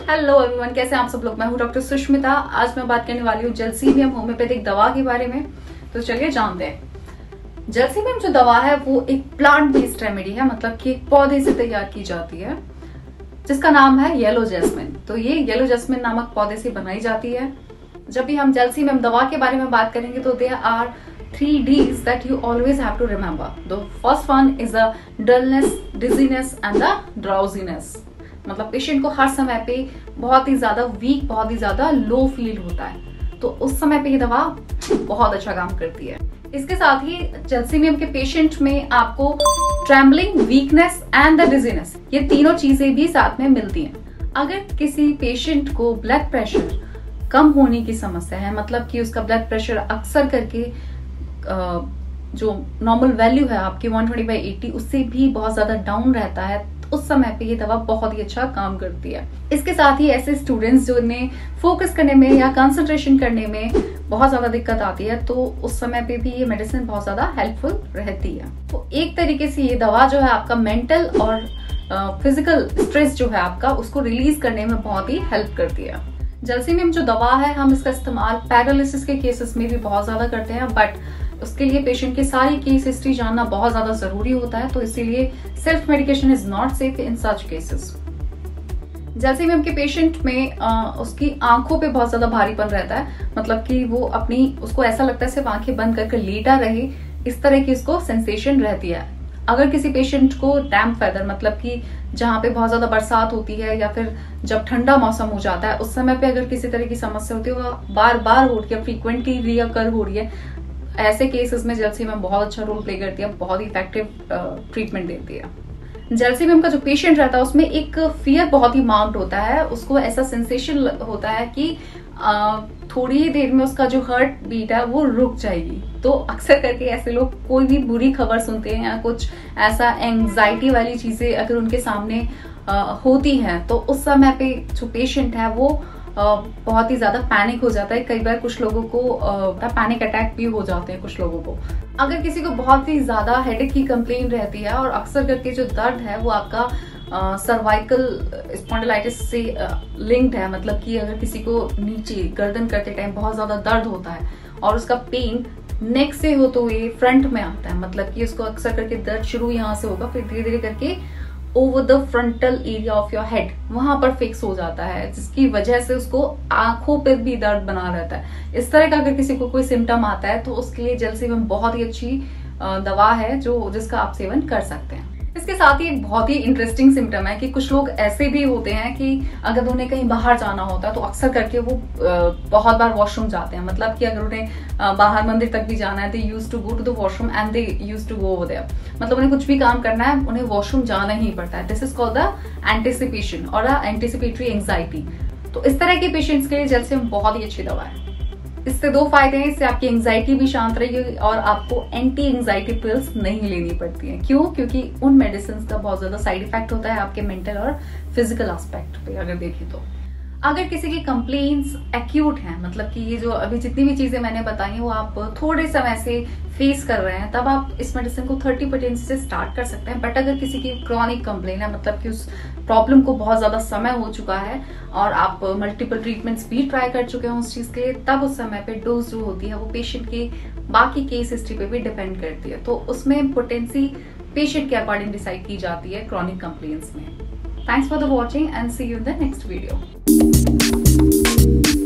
Hello everyone, कैसे हैं आप सब लोग। मैं हूं डॉक्टर सुष्मिता। आज मैं बात करने वाली हूँ जलसीमियम होम्योपैथिक दवा के बारे में। तो चलिए जानते हैं। जलसीमियम जो दवा है वो एक प्लांट बेस्ड रेमेडी है, मतलब कि एक पौधे से तैयार की जाती है जिसका नाम है येलो जैस्मिन। तो ये येलो जैस्मिन नामक पौधे से बनाई जाती है। जब भी हम जलसीमियम दवा के बारे में बात करेंगे तो there are 3 Ds that you always have to remember. The first one is the dullness, dizziness and the drowsiness. मतलब पेशेंट को हर समय पे बहुत ही ज्यादा वीक, बहुत ही ज्यादा लो फील होता है, तो उस समय पे ये दवा बहुत अच्छा काम करती है। इसके साथ ही जलसीमियम के पेशेंट में आपको trembling, weakness and the dizziness, ये तीनों चीजें भी साथ में मिलती हैं। अगर किसी पेशेंट को ब्लड प्रेशर कम होने की समस्या है, मतलब कि उसका ब्लड प्रेशर अक्सर करके जो नॉर्मल वैल्यू है आपकी 120/80 उससे भी बहुत ज्यादा डाउन रहता है, तो उस समय पे ये दवा बहुत ही अच्छा काम करती है। इसके साथ ही ऐसे स्टूडेंट्स जो इन्हें फोकस करने में या कंसंट्रेशन करने में बहुत ज्यादा दिक्कत आती है, तो उस समय पे भी ये मेडिसिन बहुत ज्यादा हेल्पफुल रहती है। तो एक तरीके से ये दवा जो है आपका मेंटल और फिजिकल स्ट्रेस जो है आपका, उसको रिलीज करने में बहुत ही हेल्प करती है। जलसीमियम जो दवा है, हम इसका इस्तेमाल पैरालिसिस के केसेस में भी बहुत ज्यादा करते हैं, बट उसके लिए पेशेंट की सारी केस हिस्ट्री जानना बहुत ज्यादा जरूरी होता है, तो इसीलिए self medication is not safe in such cases. Gelsemium के पेशेंट में उसकी आंखों पे बहुत ज्यादा भारीपन रहता है, मतलब कि वो उसको ऐसा लगता है सिर्फ आंखें बंद करके लेटा रहे, इस तरह की उसको सेंसेशन रहती है। अगर किसी पेशेंट को डैम्प वेदर, मतलब कि जहाँ पे बहुत ज्यादा बरसात होती है या फिर जब ठंडा मौसम हो जाता है, उस समय पे अगर किसी तरह की समस्या होती है, वो बार बार हो रही है, फ्रीक्वेंटली रिअकर हो रही है, ऐसे केसेस में जलसीमियम बहुत अच्छा रोल प्ले करती है, बहुत ही इफेक्टिव ट्रीटमेंट देती है। जलसीमियम का जो पेशेंट रहता है उसमें एक फियर बहुत ही माउंट होता है, उसको ऐसा सेंसेशन होता है कि थोड़ी ही देर में उसका जो हार्ट बीट है वो रुक जाएगी। तो अक्सर करके ऐसे लोग कोई भी बुरी खबर सुनते हैं या कुछ ऐसा एंजाइटी वाली चीजें अगर उनके सामने होती हैं, तो उस समय पे जो पेशेंट है वो बहुत ही ज्यादा पैनिक हो जाता है। कई बार कुछ लोगों को पैनिक अटैक भी हो जाते हैं कुछ लोगों को। अगर किसी को बहुत ही ज्यादा हेडेक की कंप्लेन रहती है और अक्सर करके जो दर्द है वो आपका सर्वाइकल स्पॉन्डिलाइटिस से लिंक्ड है, मतलब कि अगर किसी को नीचे गर्दन करते टाइम बहुत ज्यादा दर्द होता है और उसका पेन नेक से हो तो ये फ्रंट में आता है, मतलब कि उसको अक्सर करके दर्द शुरू यहाँ से होगा, फिर धीरे धीरे करके over the frontal area of your head वहां पर फिक्स हो जाता है, जिसकी वजह से उसको आंखों पर भी दर्द बना रहता है। इस तरह का अगर किसी को कोई सिम्टम आता है तो उसके लिए जलसीमियम बहुत ही अच्छी दवा है जिसका आप सेवन कर सकते हैं। इसके साथ ही एक बहुत ही इंटरेस्टिंग सिम्टम है कि कुछ लोग ऐसे भी होते हैं कि अगर उन्हें कहीं बाहर जाना होता है तो अक्सर करके वो बहुत बार वॉशरूम जाते हैं, मतलब कि अगर उन्हें बाहर मंदिर तक भी जाना है, they used to go to the washroom and they used to go over there, मतलब उन्हें कुछ भी काम करना है उन्हें वॉशरूम जाना ही पड़ता है। This is called the anticipation और एंटिसिपेटरी एंजाइटी। तो इस तरह के पेशेंट्स के लिए जलसीमियम बहुत ही अच्छी दवा है। इससे 2 फायदे हैं, इससे आपकी एंजाइटी भी शांत रहेगी और आपको एंटी एंजाइटी पिल्स नहीं लेनी पड़ती हैं। क्यों? क्योंकि उन मेडिसिन का बहुत ज्यादा साइड इफेक्ट होता है आपके मेंटल और फिजिकल एस्पेक्ट पे अगर देखें तो। अगर किसी की कंप्लेंट्स एक्यूट हैं, मतलब कि ये जो अभी जितनी भी चीजें मैंने बताई वो आप थोड़े समय से फेस कर रहे हैं, तब आप इस मेडिसिन को 30 पोटेंसी से स्टार्ट कर सकते हैं। बट अगर किसी की क्रॉनिक कंप्लेन है, मतलब कि उस प्रॉब्लम को बहुत ज्यादा समय हो चुका है और आप मल्टीपल ट्रीटमेंट्स भी ट्राई कर चुके हैं उस चीज के लिए, तब उस समय पे डोज जो होती है वो पेशेंट के बाकी केस हिस्ट्री पे भी डिपेंड करती है। तो उसमें पोटेंसी पेशेंट के अकॉर्डिंग डिसाइड की जाती है क्रॉनिक कंप्लेंट्स में। Thanks for the watching and see you in the next video.